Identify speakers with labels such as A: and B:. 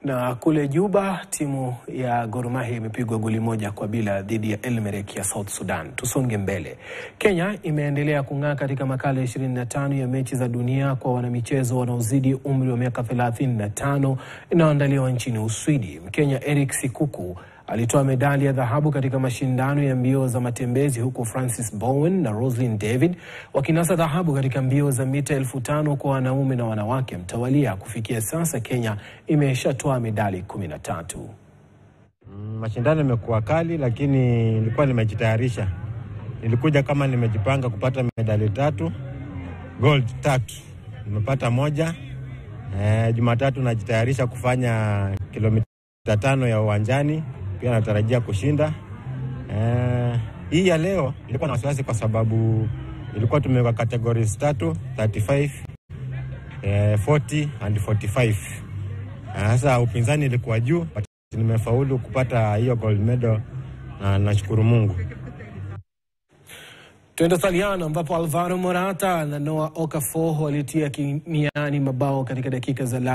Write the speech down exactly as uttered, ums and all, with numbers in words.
A: Na kule Juba, timu ya Gor Mahia imepigwa goli moja kwa bila dhidi ya Elmerek ya South Sudan. Tusonge mbele. Kenya imeendelea kung'aa katika makala ishirini na tano ya mechi za dunia kwa wanamichezo wanaozidi umri wa miaka thelathini na tano inayoandaliwa nchini Uswidi. Mkenya Eric Sikuku alitoa medali ya dhahabu katika mashindano ya mbio za matembezi, huko Francis Bowen na Roslyn David wakinasa dhahabu katika mbio za mita elfu tano kwa wanaume na wanawake mtawalia. Kufikia sasa Kenya imeshatoa medali kumi na tatu.
B: Mashindano yamekuwa kali, lakini nilikuwa nimejitayarisha. Nilikuja kama nimejipanga kupata medali tatu, gold tatu. Nimepata moja. Eh, Jumatatu najitayarisha kufanya kilomita tano ya uwanjani. Pia natarajia kushinda. Eh, hii ya leo ilikuwa na wasiwasi kwa sababu ilikuwa tumeweka categories tatu, thirty-five, eh, forty and forty-five. Sasa upinzani ilikuwa juu, but nimefaulu kupata hiyo gold medal na nashukuru Mungu.
A: Tuenda Italiano ambapo Alvaro Morata na Noah Okafor walitia kimiani mabao katika dakika za